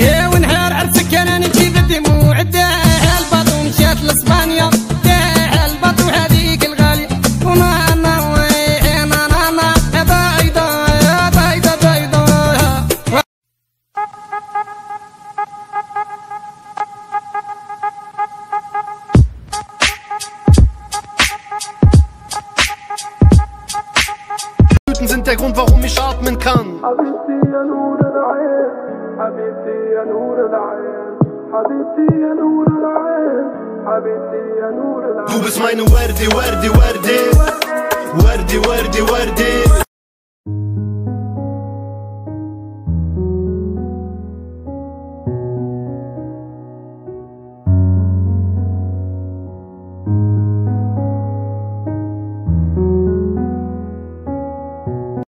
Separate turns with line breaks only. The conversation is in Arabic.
ونهار عرسك انا نجيب الدموع داها البط ومشات لاسبانيا داها البط وهذيك الغاليه وما انا وين انا بايضه بايضه بايضه.
Sind der Grund, warum ich atmen kann.
حبيبتي يا نور العين حبيبتي يا نور العين حبيبتي يا نور العين حبيبتي يا نور العين.
Du bist meine Werdi, Werdi, Werdi Werdi, Werdi, Werdi